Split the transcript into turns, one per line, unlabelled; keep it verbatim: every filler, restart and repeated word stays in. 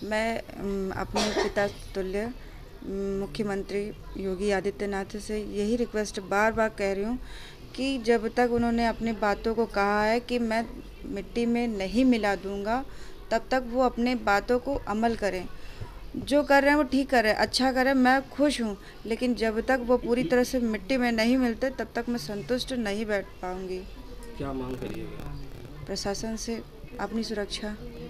मैं अम, अपने पिता तुल्य अम, मुख्यमंत्री योगी आदित्यनाथ से यही रिक्वेस्ट बार बार कह रही हूँ कि जब तक उन्होंने अपनी बातों को कहा है कि मैं मिट्टी में नहीं मिला दूंगा, तब तक वो अपने बातों को अमल करें। जो कर रहे हैं वो ठीक कर रहे हैं, अच्छा कर रहे हैं, मैं खुश हूँ। लेकिन जब तक वो पूरी तरह से मिट्टी में नहीं मिलते, तब तक मैं संतुष्ट नहीं बैठ पाऊंगी।
क्या मांग करिएगा?
प्रशासन से अपनी सुरक्षा।